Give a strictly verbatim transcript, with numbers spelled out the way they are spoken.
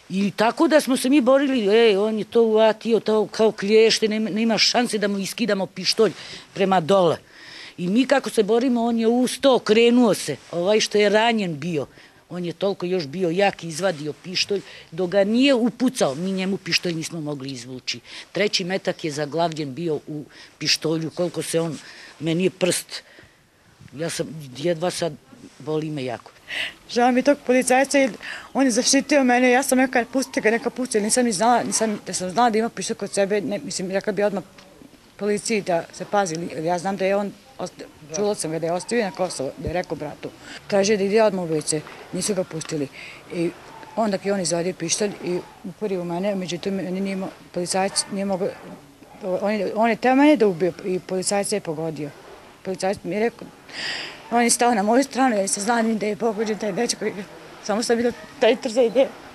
I tako da smo se mi borili, ej, on je to uvatio to kao klješte, nema šanse da mu iskidamo pištolj prema dole. I mi kako se borimo, on je ustao, krenuo se, ovaj što je ranjen bio, on je toliko još bio jak, izvadio pištolj, dok ga nije upucao, mi njemu pištolj nismo mogli izvući. Treći metak je zaglavljen bio u pištolju, koliko se on, meni je prst, ja sam, jedva sad, boli me jako. Žao mi tog policajca, on je zaštitio mene, ja sam neka pustite ga, neka pusti, nisam ni znala, nisam, da sam znala da ima pištolj kod sebe, ne, mislim, rekla bi odmah policiji da se pazi, ja znam da je on, čula sam ga da je ostavio na Kosovo, da je rekao bratu. Tražio da ide odmah ulice, nisu ga pustili. I onda je on izvadio pištolj i uporio u mene, međutim, policajac nije mogao, on je teo mene da ubio i policajac je pogodio. Policajac mi je rekao, on je stao na moju stranu, jer se zna da je pogođen taj dečko, samo sam vidio taj trza ide.